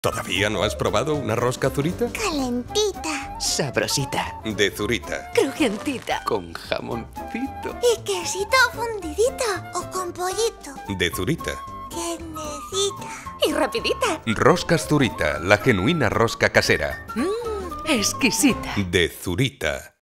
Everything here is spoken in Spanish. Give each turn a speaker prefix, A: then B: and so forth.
A: ¿Todavía no has probado una rosca Zurita?
B: Calentita.
C: Sabrosita.
A: De Zurita.
B: Crujientita.
C: Con jamoncito.
B: Y quesito fundidito. O con pollito.
A: De Zurita.
B: Tiernecita.
D: Y rapidita.
A: Roscas Zurita, la genuina rosca casera.
D: Exquisita.
A: De Zurita.